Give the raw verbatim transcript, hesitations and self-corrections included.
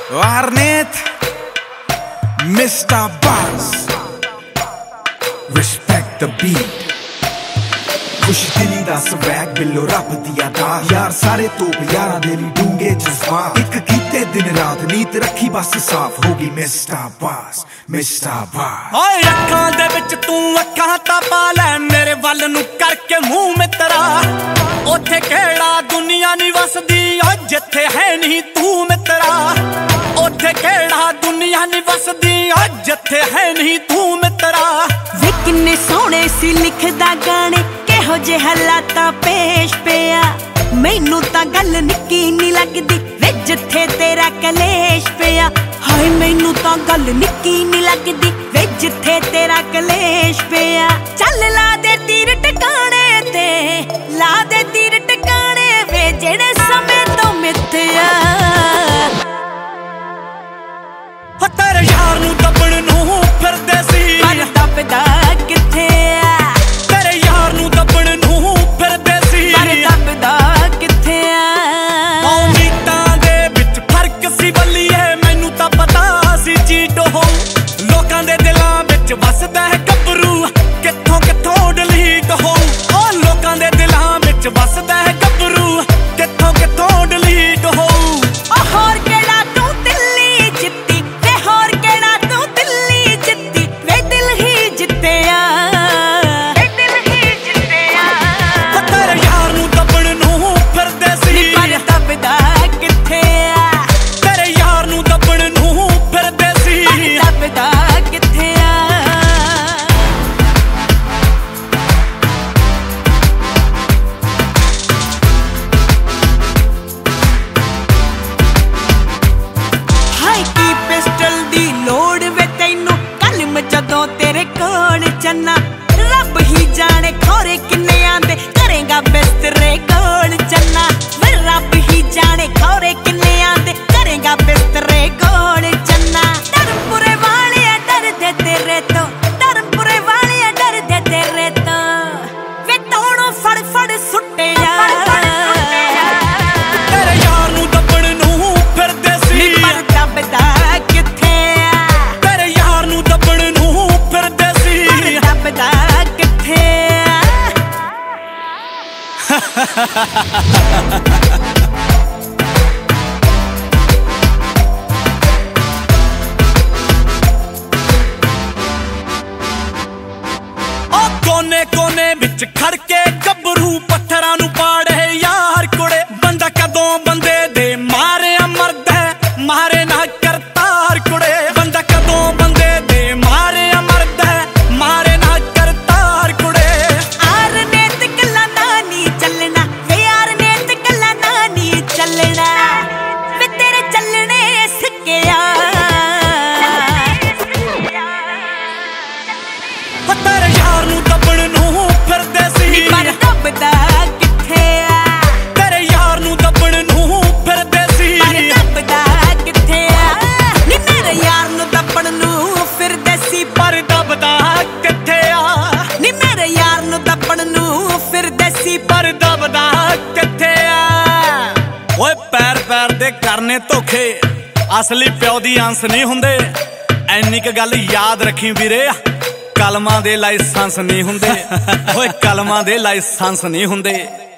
Arnett, Mister Buzz, respect the beat. खुश दिली दा स्वैग बिलो रब दिया दास यार सारे तोप यारां दे ली डूंगे जज्बात इक कीते दिन रात नीत रखी बस साफ होगी मिस्टर बज़ मिस्टर बज़ ओए अखां दे विच तू अखां ता पा ले मेरे वल नु करके मुंह मित्रा ओथे केड़ा दुनिया नहीं वसदी ओ जिथे है नहीं तू मित्रा ओथे केड़ा दुनिया नहीं वसदी ओ जिथे है नहीं तू मित्रा वे किन्ने सोहणे सी लिखदा गाने हो जे हालाता पेश पिया मैनू तां गल निक्की नहीं लगदी वे जिथे तेरा कलेश पिया हाय मैनू तां गल निक्की नहीं लगदी वे जिथे तेरा कलेश पिया चल ला दे तीर टकाने ते ला दे तीर टकाने वे जेड़े समय तो मिथया हो तेरे यार नू दबण नू फिरदे सी पर दबदा किथे वसदा है गबरू किथों किथों डिलीट हो ओ लोकां दे दिलां विच वसदा है गबरू किथों किथों डिलीट हो ओ होर केड़ा तू दिल्ली जित्ती वे होर केड़ा तू दिल्ली जित्ती वे दिल ही जित्तिया वे दिल ही जित्तिया तेरे यार नू दबण नू फिरदे सी पर दबदा किथे तेरे यार नू दबण नू फिरदे सी पर दबदा किथे जदों तेरे कोल चन्ना रब ही जाने खोरे किन्ने आंदे करेगा बिस्तरे कोल चन्ना वे रब ही जाने खोरे किन्ने आंदे करेगा बिस्तरे कोल चन्ना धर्मपुरे वाले डर दे तेरे तो धर्मपुरे वाले डर दे तेरे तो वे तोड़ो फड़ फड़ सुट्टे तेरे यार नू दबण नू फिरदे सी पर दबदा किथे तेरे यार नू दबण फिरदे सी दबदा किथे ओ कोने कोने विच खड़ के गबरू पत्थरां नू पाड़े यार कुड़े बंदा कदों बंदे दे मारे मरद है मारे ना करतार कुड़े बंदा कदों बंदे दे मारे मरद है मारे ना करतार कुड़े आर नेत गल्ला नानी चलना वे यार नेत गल्ला नानी चलना वे तेरे चलने सिक्किया तेरे यार नू दबण नू फिरदे सी पर दबदा किथे तेरे यार नू दबण नू फिरदे सी पर दबदा किथे नी मेरे यार नू दबण नू फिरदे सी पर दबदा किथे आ नी मेरे यार नू दबण नू फिरदे सी पर दबदा किथे आ ओए पैर पैर दे करने धोखे असली प्यो दी अंस नहीं हुंदे ऐनी क गल याद रखी वीरे कलमां दे लाइसेंस नहीं हुंदे ओए कलमां दे लाइसेंस नहीं हुंदे।